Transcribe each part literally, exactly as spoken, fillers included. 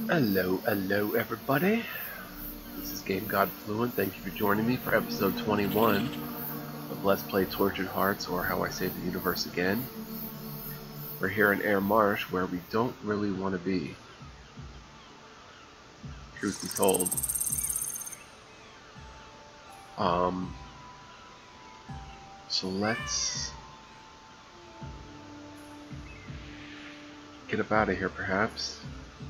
Hello, hello everybody. This is Game God Fluent. Thank you for joining me for episode twenty-one of Let's Play Tortured Hearts, or How I Saved the Universe Again. We're here in Air Marsh, where we don't really want to be. Truth be told. Um, so let's get up out of here, perhaps.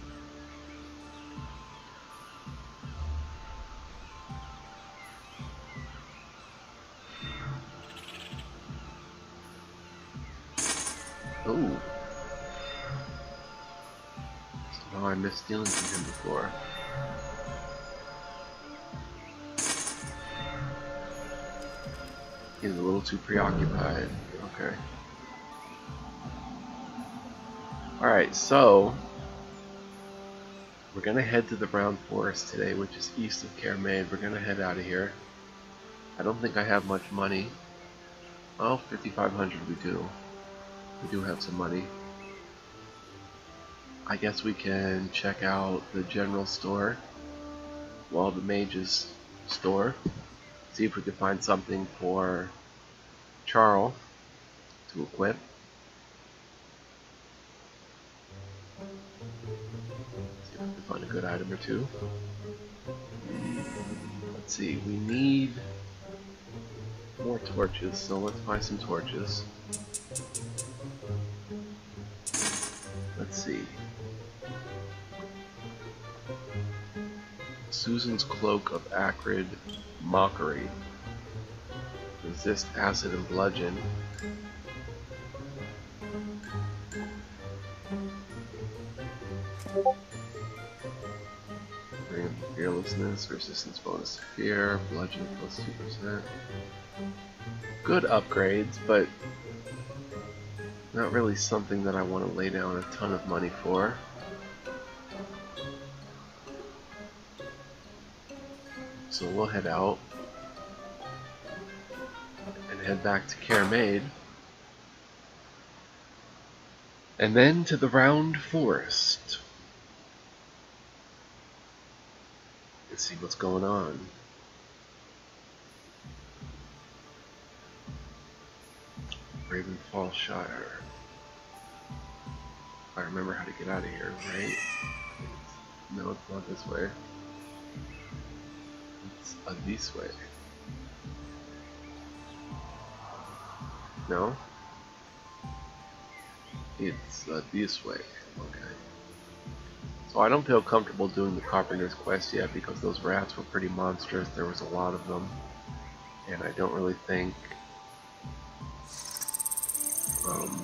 Oh. Somehow I missed stealing from him before. He's a little too preoccupied. Okay. Alright, so we're gonna head to the Brown Forest today, which is east of Caer Maid. We're gonna head out of here. I don't think I have much money. Well, fifty-five hundred we do. We do have some money. I guess we can check out the general store, well, the mage's store. See if we can find something for Charl to equip. See if we can find a good item or two. Let's see, we need more torches, so let's buy some torches. Let's see. Susan's Cloak of Acrid Mockery. Resist acid and bludgeon. Bring fearlessness, resistance bonus to fear, bludgeon plus two percent. Good upgrades, but not really something that I want to lay down a ton of money for. So we'll head out and head back to Caer Maid, and then to the Round Forest. Let's see what's going on. Ravenfall Shire. If I remember how to get out of here, right? No, it's not this way. It's uh, this way. No? It's uh, this way. Okay. So I don't feel comfortable doing the Carpenter's Quest yet because those rats were pretty monstrous. There was a lot of them. And I don't really think... Um,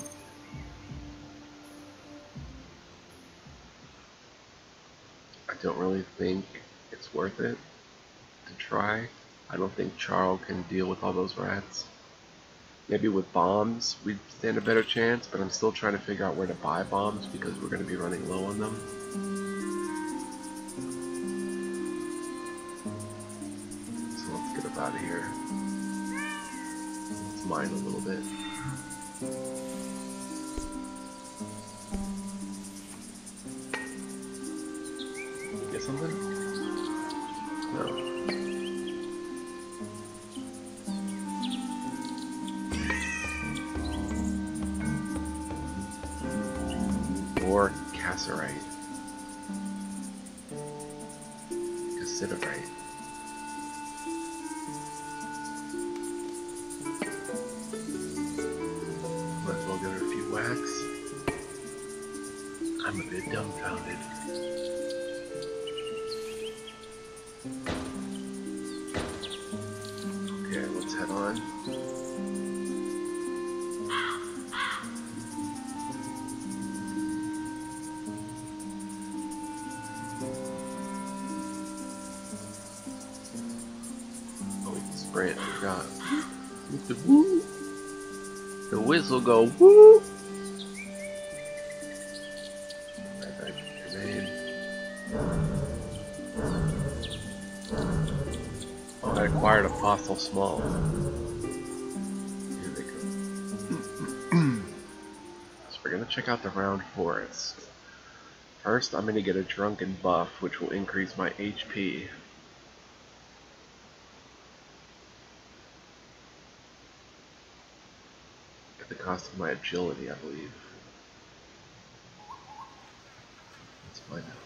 I don't really think it's worth it to try. I don't think Charl can deal with all those rats. Maybe with bombs we'd stand a better chance, but I'm still trying to figure out where to buy bombs because we're going to be running low on them. So let's get up out of here. Let's mine a little bit. Get something? No. Or Cassiterite. Cassiterite. Might as well give her a few whacks. I'm a bit dumbfounded. Okay, let's head on. Sprint, I forgot. With the woo, the whistle go woo. Right back to your name. Oh, I acquired a fossil small. Here they go. So we're gonna check out the Round Forest. First, I'm going to get a drunken buff, which will increase my H P. At the cost of my agility, I believe. Let's find out.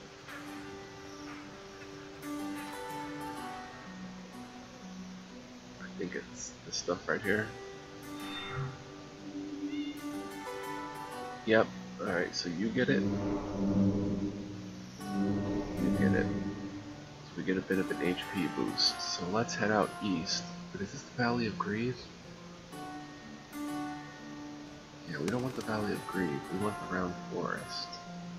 I think it's this stuff right here. Yep. Alright, so you get it. You get it. So we get a bit of an H P boost. So let's head out east. But is this the Valley of Grieve? Yeah, we don't want the Valley of Grieve. We want the Round Forest.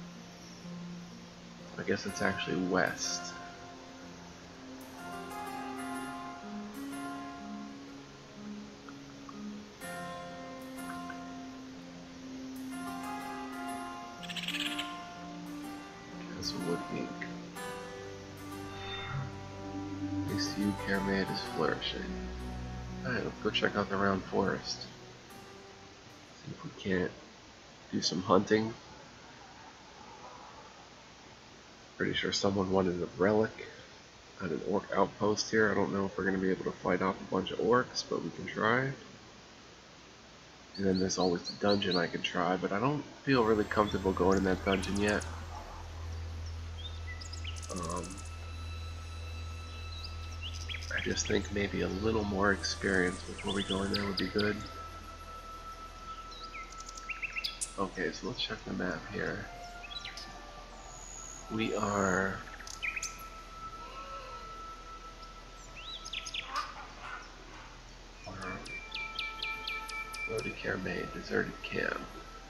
I guess it's actually west. Wood ink. A C U Caramade is flourishing. Alright, let's go check out the Round Forest. See if we can't do some hunting. Pretty sure someone wanted a relic at an orc outpost here. I don't know if we're going to be able to fight off a bunch of orcs, but we can try. And then there's always the dungeon I can try, but I don't feel really comfortable going in that dungeon yet. Um, I just think maybe a little more experience before we go in there would be good. Okay, so let's check the map here. We are... Road to Caramade, deserted camp.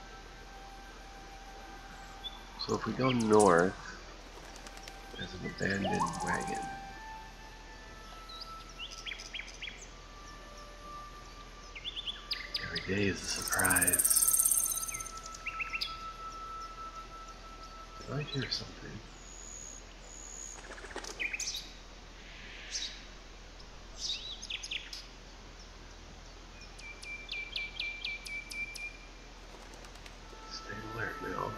So if we go north, there's an abandoned wagon. Every day is a surprise. Did I hear something? Stay alert now.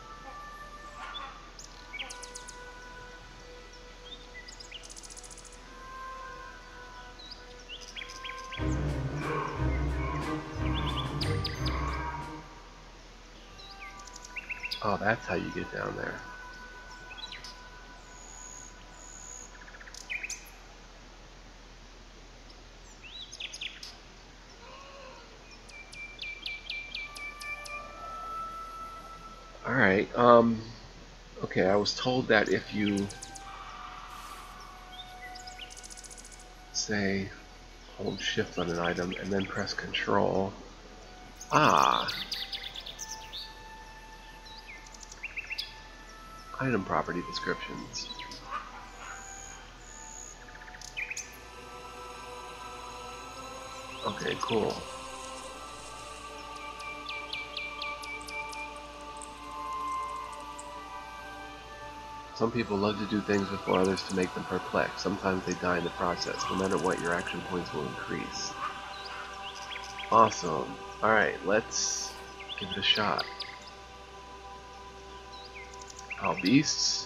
Oh, that's how you get down there. Alright, um, okay, I was told that if you say hold shift on an item and then press control, ah, item property descriptions. Okay, cool. Some people love to do things before others to make them perplexed. Sometimes they die in the process. No matter what, your action points will increase. Awesome. Alright, let's give it a shot. All beasts.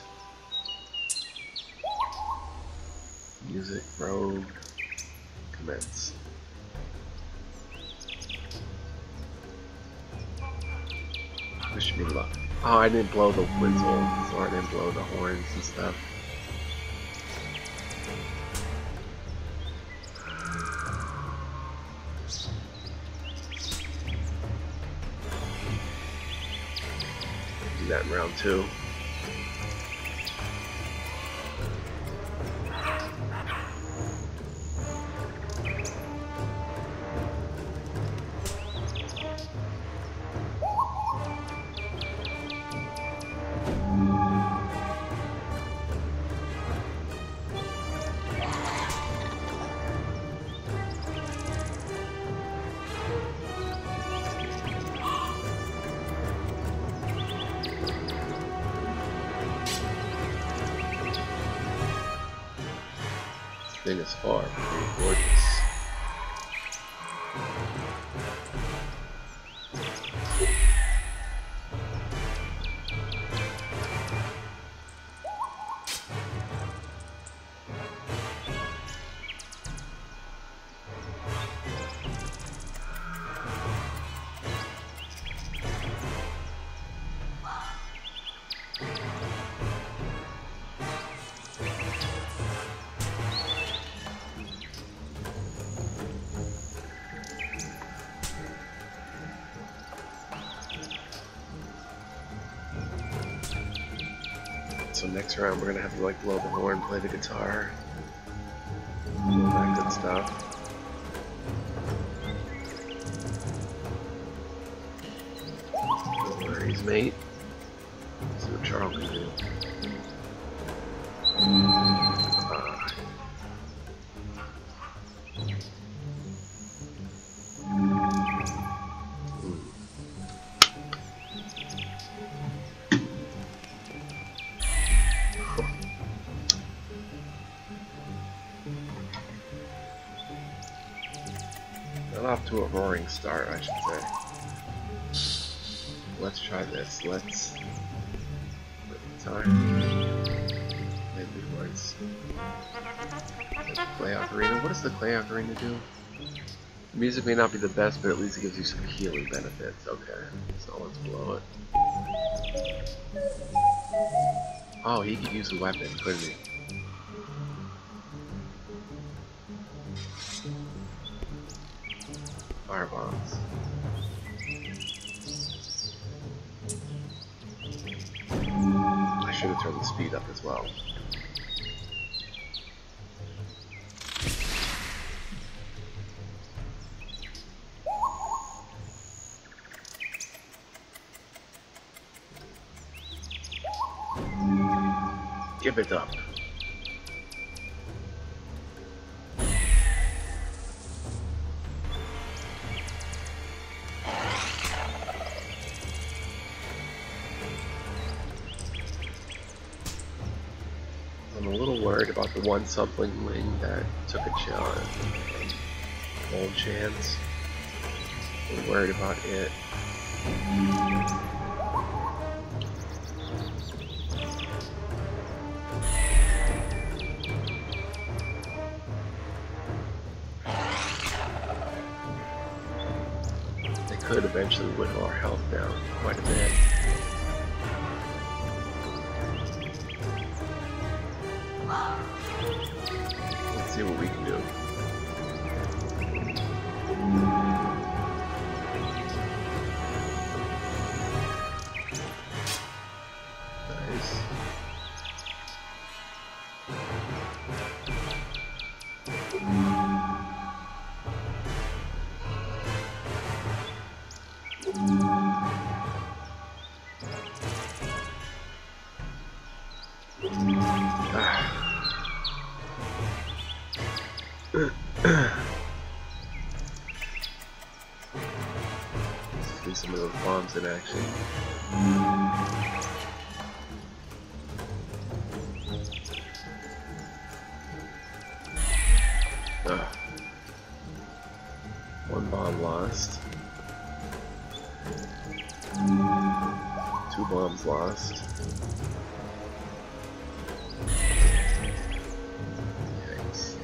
Music, rogue, commence. Wish me luck. Oh, I didn't blow the whistle, so I didn't blow the horns and stuff. Do that in round two. Thing is far from being gorgeous. So next round we're gonna have to like blow the horn, play the guitar, all that good stuff. No worries, mate. Let's see what Charles can do. Uh, Got off to a roaring start, I should say. Let's try this. Let's time. Maybe words. Clay Ocarina. What does the Clay Ocarina do? The music may not be the best, but at least it gives you some healing benefits. Okay, so let's blow it. Oh, he could use a weapon, couldn't he? Fire bombs. I should have turned the speed up as well. Give it up. I'm a little worried about the one Sumpling Wing that took a chance. Old chance. I'm worried about it. They could eventually whittle our health down quite a bit. Let's see what we can do. Nice. See some of those bombs in action. Ah. One bomb lost. Two bombs lost. Yikes.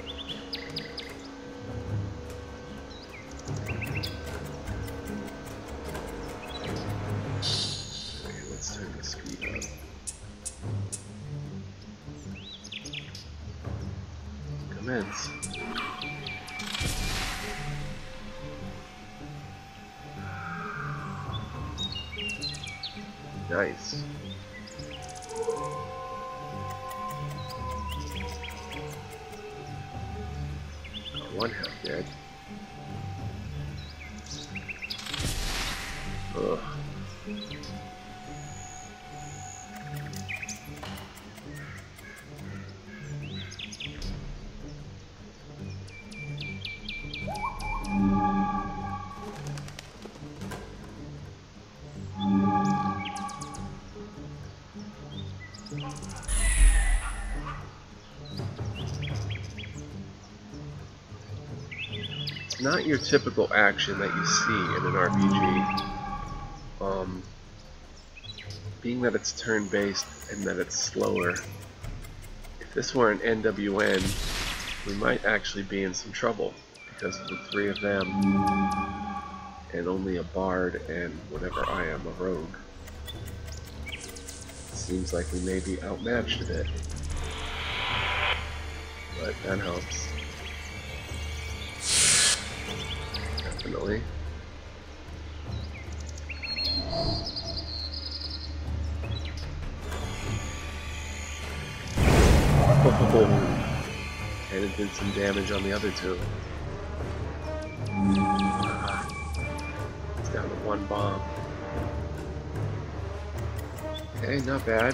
Okay, let's turn the speed up. Commence. Nice. Got one half dead. Ugh. It's not your typical action that you see in an R P G. Um, being that it's turn-based and that it's slower, if this were an N W N, we might actually be in some trouble because of the three of them and only a bard and whatever I am, a rogue. Seems like we may be outmatched a bit, but that helps. Definitely. Oh, and it did some damage on the other two. Uh, it's down to one bomb. Okay, not bad.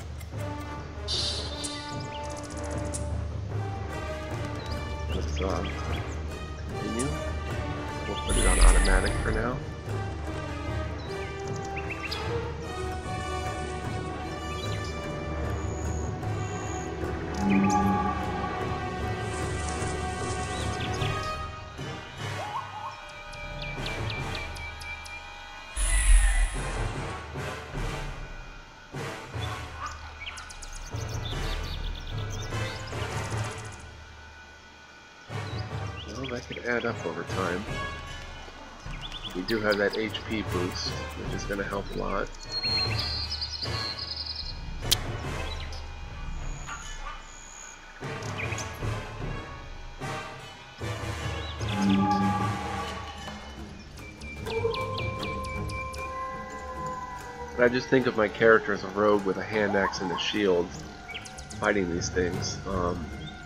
Let's uh, continue. We'll put it on automatic for now. Well, that could add up over time. We do have that H P boost, which is going to help a lot. But I just think of my character as a rogue with a hand axe and a shield fighting these things. Um,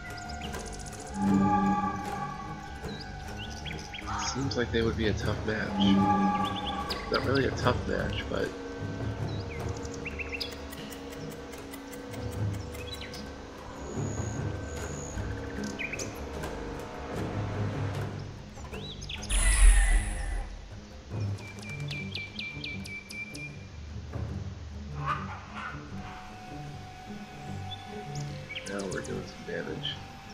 seems like they would be a tough match. Not really a tough match, but now we're doing some damage.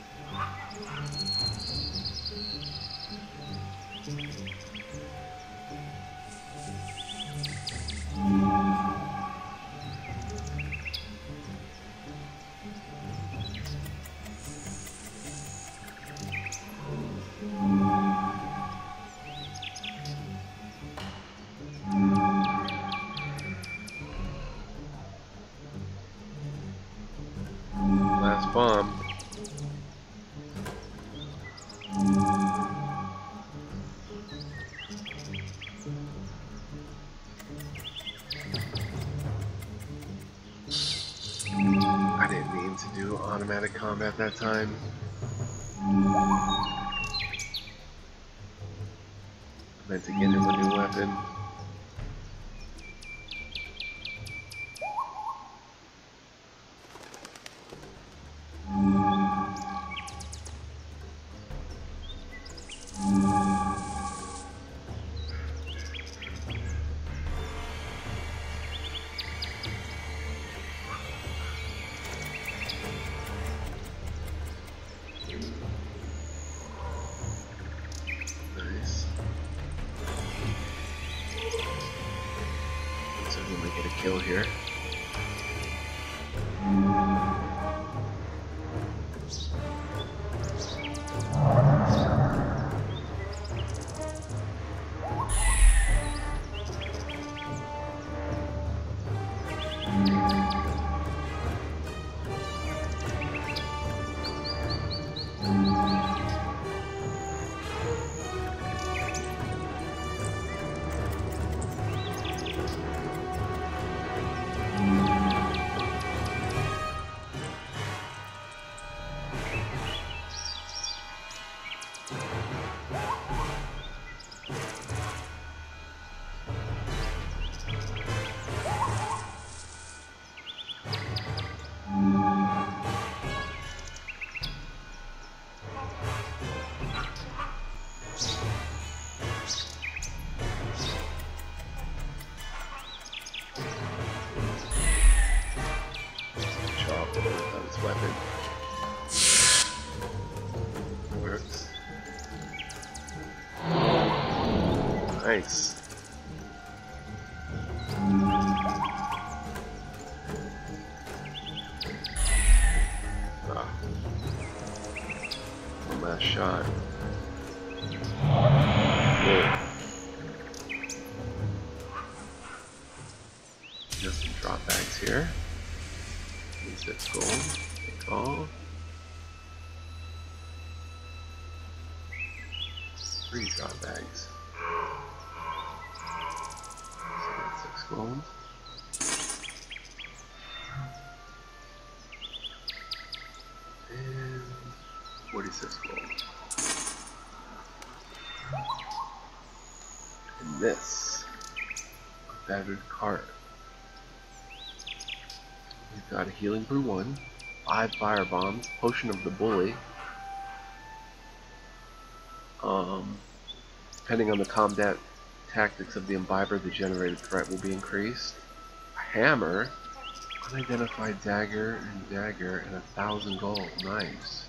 Last bomb. I didn't mean to do automatic combat that time. I meant to get him a new weapon. Nice. So we might get a kill here. Weapon works. Nice. Ah. One last shot. Whoa. Just some drop bags here. Six gold. Take all. Three drop bags. Six gold. forty-six gold. And this, a battered cart. We've got a healing brew one, five fire bombs, potion of the bully. Um, depending on the combat tactics of the imbiber, the generated threat will be increased. A hammer, unidentified dagger and dagger, and a thousand gold. Nice.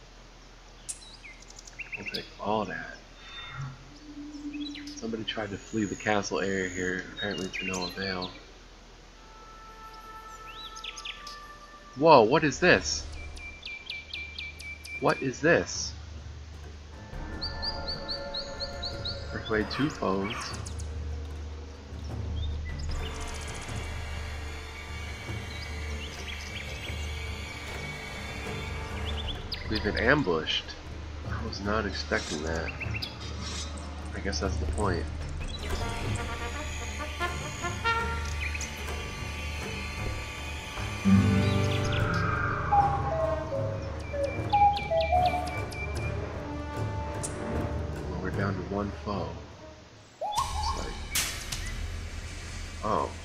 We'll take all that. Somebody tried to flee the castle area here, apparently to no avail. Whoa, what is this? What is this? Persuade two foes. We've been ambushed. I was not expecting that. I guess that's the point. Well, we're down to one foe. It's like... Oh.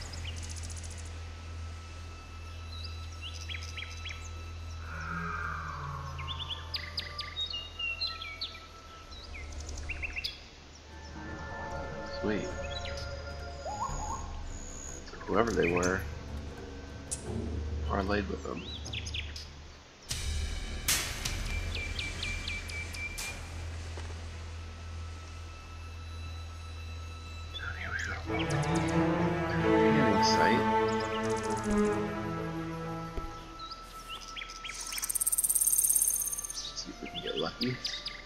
Sweet. So whoever they were, parlayed with them. Down here we go. Canning site. See if we can get lucky.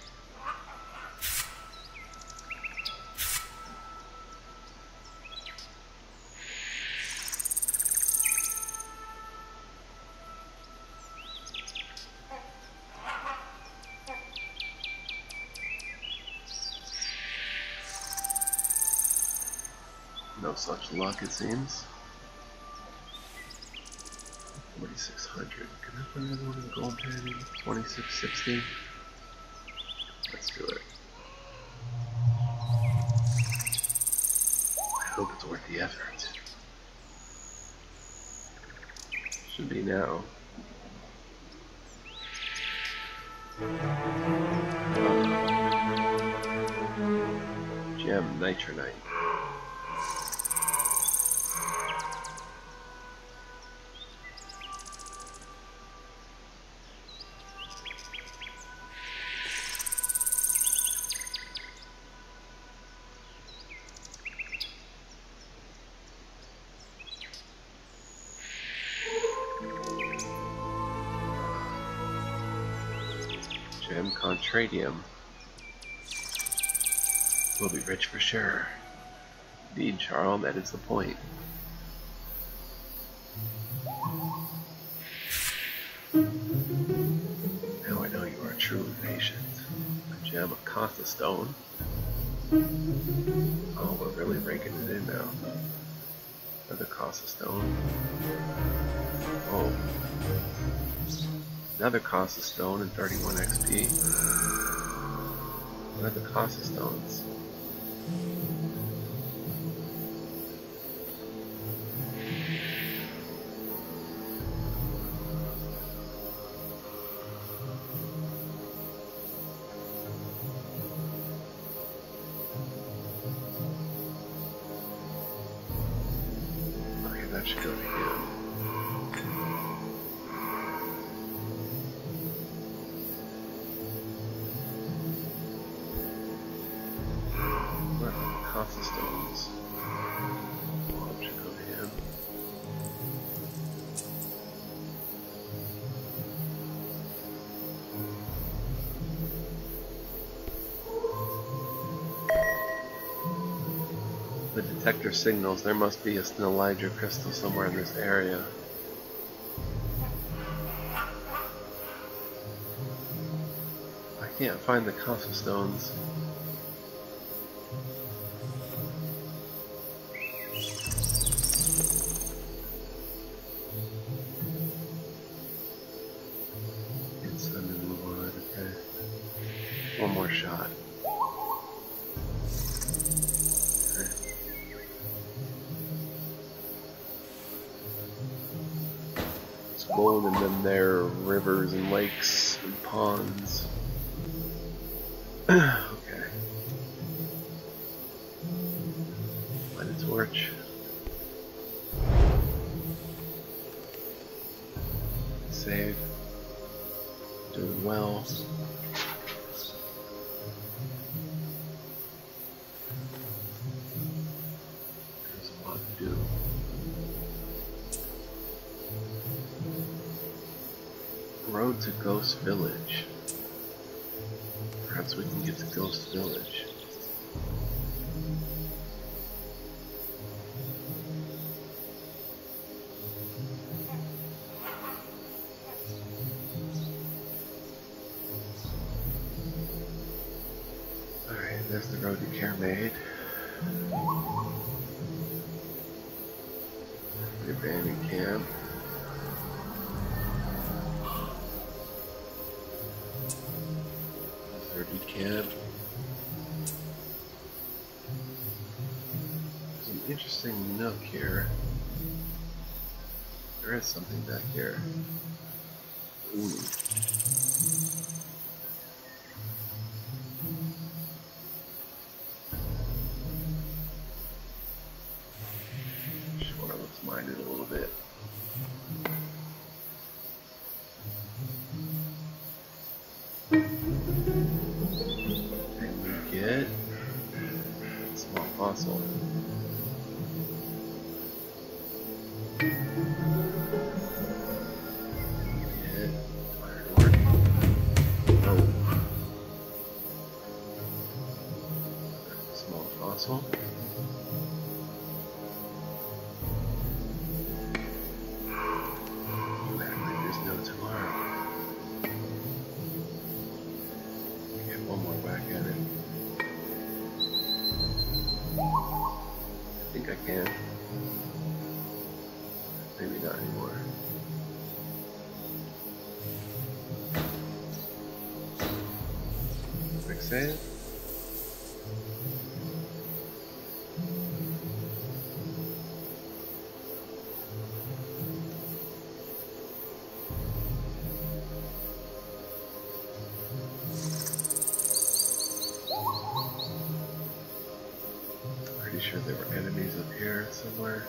No such luck, it seems. forty-six hundred. Can I put another one in the gold penny? twenty-six sixty. Let's do it. I hope it's worth the effort. Should be now. Gem Nitronite. Gem Contradium. We'll be rich for sure. Indeed, Charles, that is the point. Now I know you are truly patient. A gem of Costa Stone. Oh, we're really breaking it in now. Another Costa Stone. Oh. Another Costa Stone and thirty-one X P. What are the Costa Stones? Okay, that should go to him. Costa Stones. Well, should go to him. The detector signals there must be a Snellydra crystal somewhere in this area. I can't find the Costa Stones. One more shot. Okay. It's gold and then there are rivers and lakes and ponds. Okay. Light a torch. Save. Doing well. There's a lot to do. Road to Ghost Village. Perhaps we can get to Ghost Village. Alright, there's the road to Caramade. The abandoned camp. Deserted camp. There's an interesting nook here. There is something back here. Ooh. Sure, let's mine it a little bit. And we get a small fossil. Get iron ore. Oh. Small fossil. There's no tomorrow. Get one more whack at it. I think I can. Maybe not anymore. Quick save. Pretty sure there were enemies up here somewhere.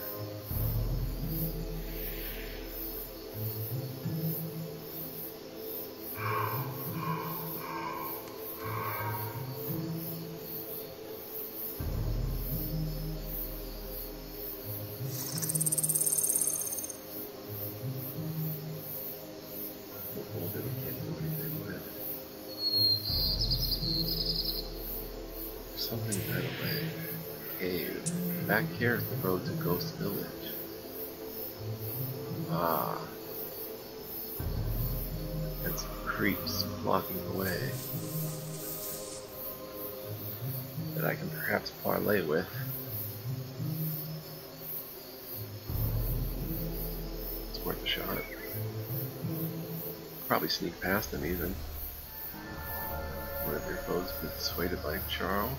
That we can't do anything with. There's something right away. Cave. Back here is the road to Ghost Village. Ah. And some creeps blocking the way. That I can perhaps parlay with. It's worth a shot. Probably sneak past them even. One of your foes been persuaded by Charles.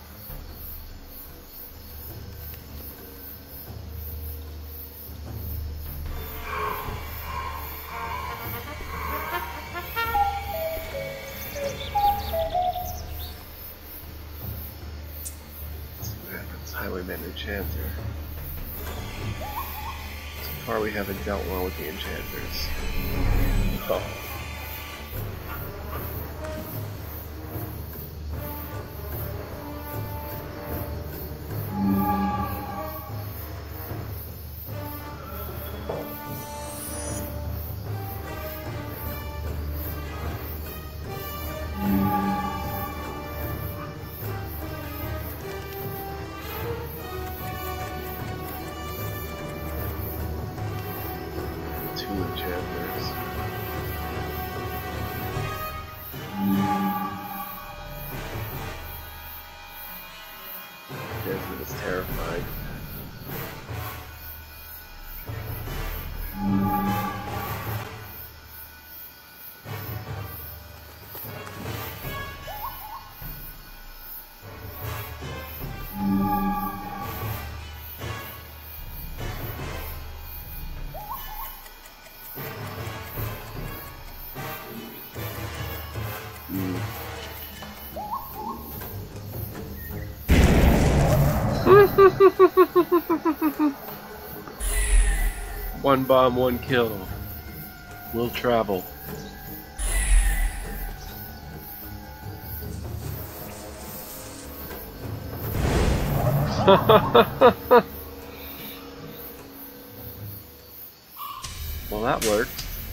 Let's see what happens. Highwayman Enchanter. So far we haven't dealt well with the enchanters. Oh. Two enchanters. One bomb, one kill. We'll travel. Well, that worked.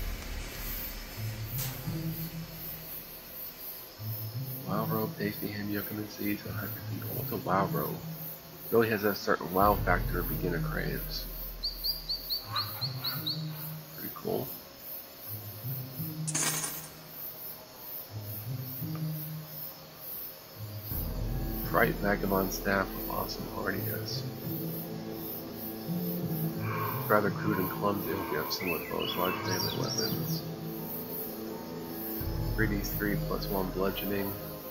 Wow robe, tasty ham, yucca seeds, and hyper people. What's a wow robe? It really has that certain wow factor a beginner craves. Pretty cool. Fright vagabond staff with awesome hardiness. Rather crude and clumsy, if you have similar foes, large melee weapons. three d three plus one bludgeoning.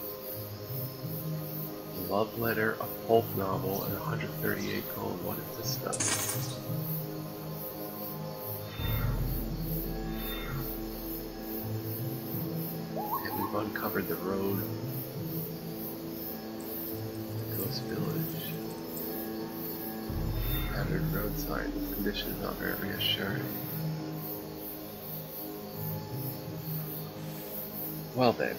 Love letter, a pulp novel, and one hundred thirty-eight gold. What is this stuff? And we've uncovered the road. Ghost Village. Battered road sign. Condition is not very reassuring. Well then.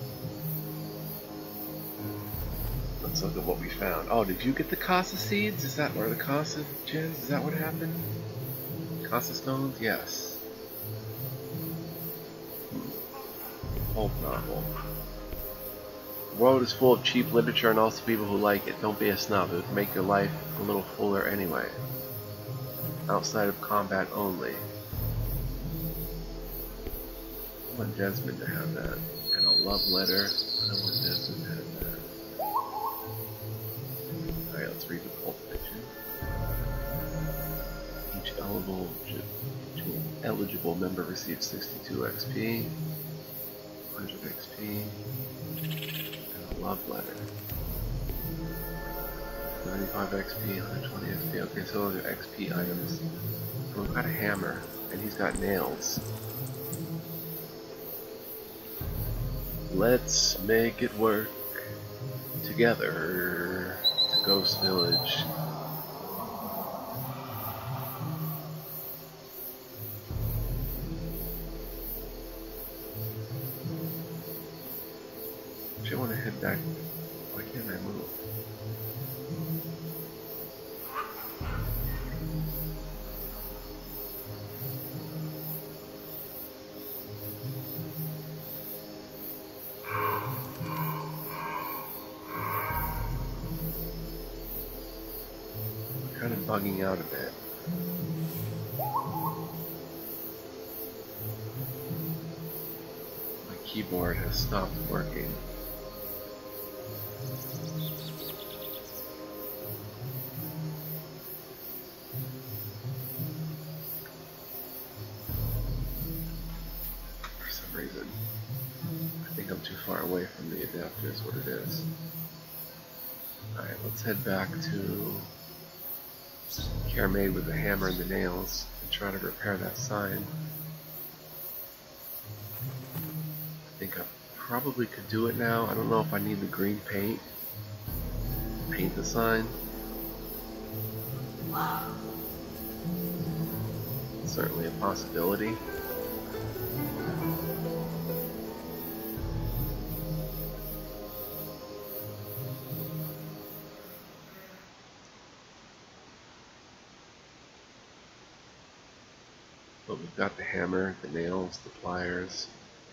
Let's look at what we found. Oh, did you get the Casa seeds? Is that, or the Casa gems? Is that what happened? Casa stones? Yes. Hmm. Pulp novel. The world is full of cheap literature and also people who like it. Don't be a snub. It would make your life a little fuller anyway. Outside of combat only. I want Desmond to have that. And a love letter. I want Desmond to have that. Alright, let's read the pulp fiction. Each eligible, eligible member receives sixty-two X P, one hundred X P, and a love letter. ninety-five X P, one hundred twenty X P. Okay, so those are X P items. So we've got a hammer, and he's got nails. Let's make it work together to Ghost Village. I want to head back. Why can't I move? I'm kind of bugging out a bit. My keyboard has stopped working. Reason. I think I'm too far away from the adapter is what it is. Alright, let's head back to Caramade with the hammer and the nails and try to repair that sign. I think I probably could do it now. I don't know if I need the green paint. Paint the sign. Certainly a possibility. But we've got the hammer, the nails, the pliers.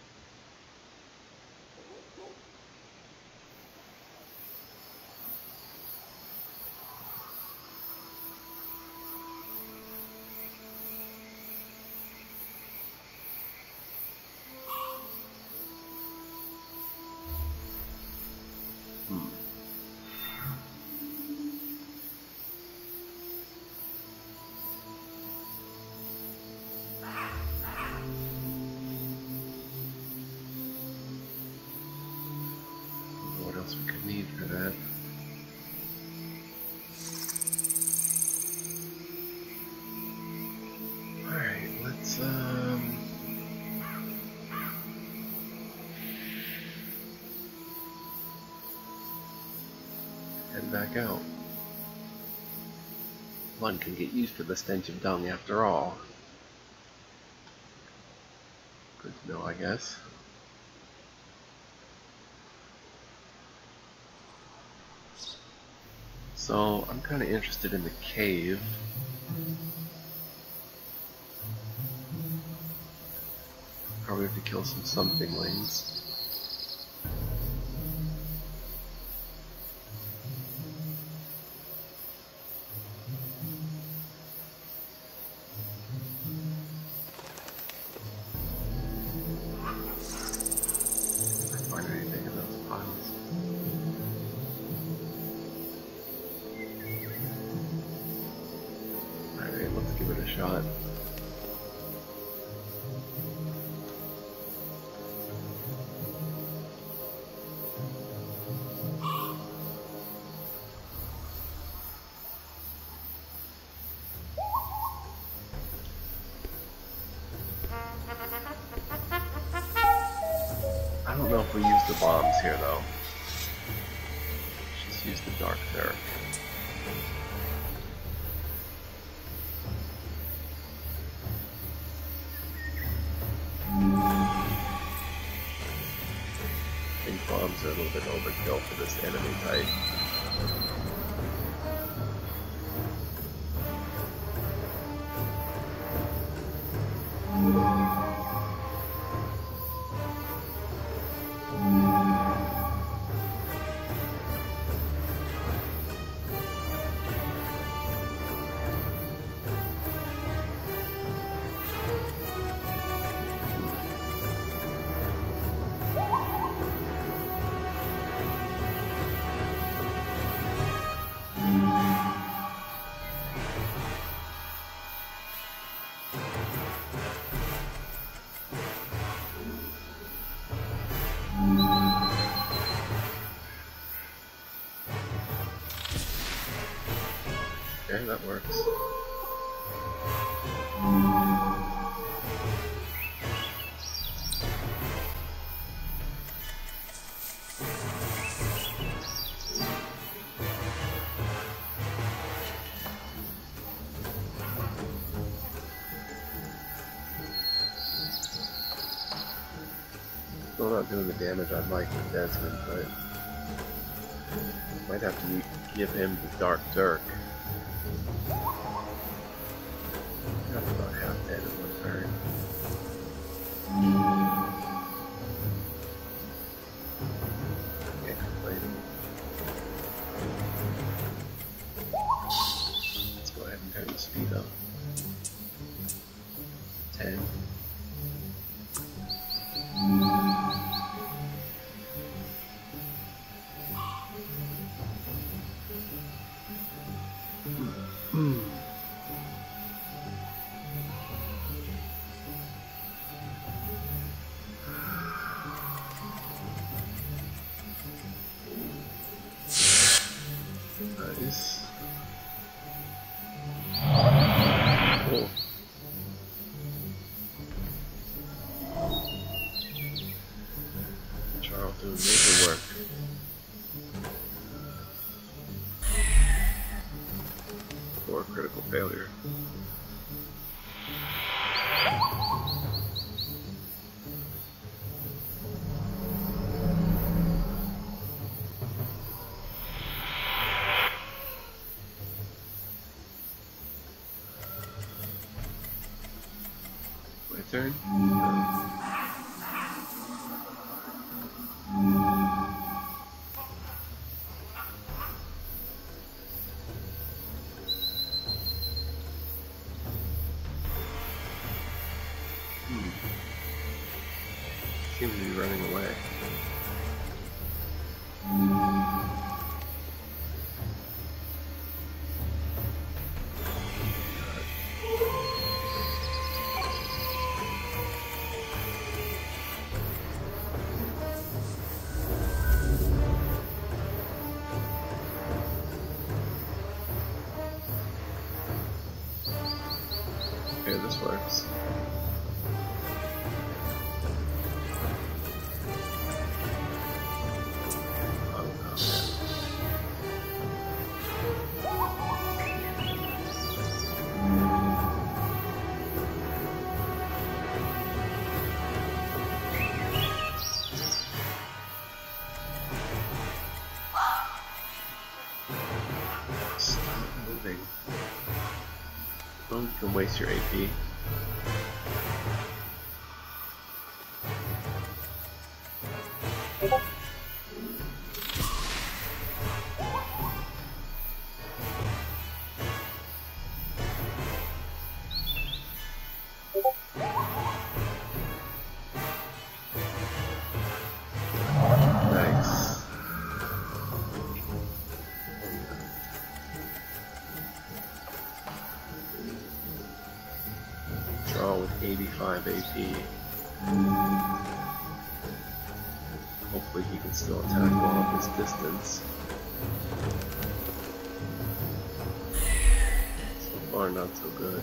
Hmm. What else we could need for that? Alright, let's um head back out. One can get used to the stench of dung after all. Good to know, I guess. So, I'm kind of interested in the cave. Probably have to kill some something-lings. Shot. I don't know if we use the bombs here though. Just use the dark there. Bombs are a little bit overkill for this enemy type. Okay, that works. Still not doing the damage I'd like with Desmond, but might have to give him the Dark Dirk. That's about half dead in one turn. Can't complain. Let's go ahead and turn the speed up. ten. Nice. Cool. Charles doing major work. For critical failure. My turn? No. Hmm. Seems to be running away. Okay, this works. Oh, no. You can waste your A P. Nice. Draw with eighty-five A P. Hopefully he can still attack well at this distance. So far not so good.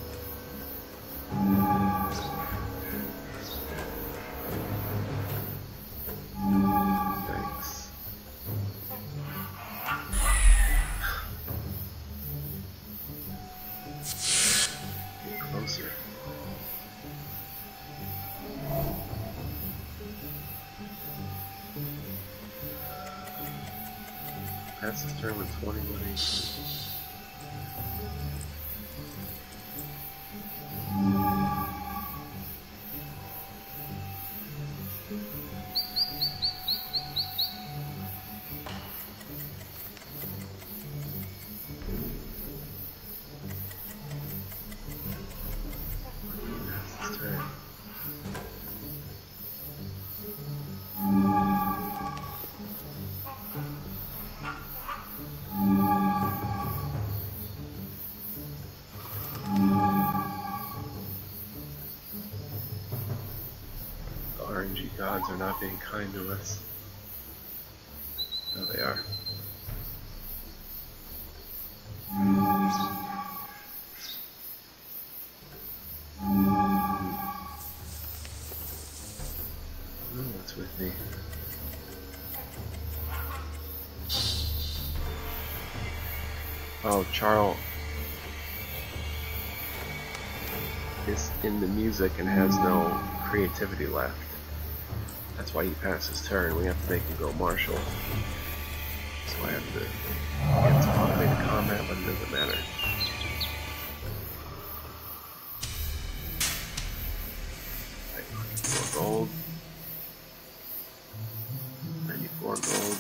Thanks. Get closer. Pass his turn with twenty-one A P. Pass his turn. The R N G gods are not being kind to us. No, they are. Oh, what's with me? Oh, Charles is in the music and has no creativity left. That's why he passed his turn. We have to make him go martial. So I have to get to automated combat, but it doesn't matter. ninety-four gold. ninety-four gold.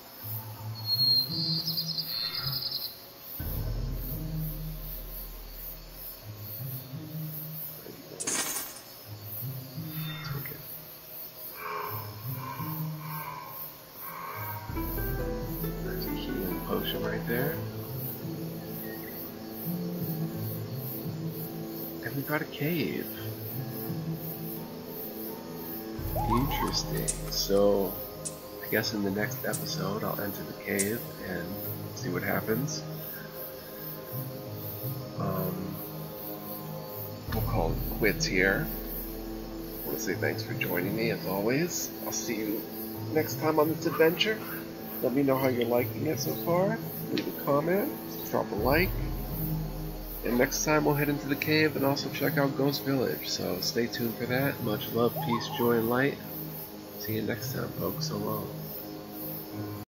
Potion right there. And we got a cave. Interesting. So, I guess in the next episode I'll enter the cave and see what happens. Um, we'll call it quits here. I want to say thanks for joining me as always. I'll see you next time on this adventure. Let me know how you're liking it so far. Leave a comment, drop a like. And next time we'll head into the cave and also check out Ghost Village. So stay tuned for that. Much love, peace, joy, and light. See you next time, folks. So long.